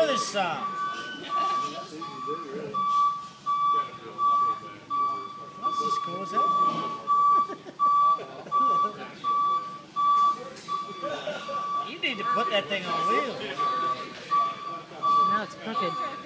this song. That's as cool as that. You need to put that thing on wheels. Now it's crooked.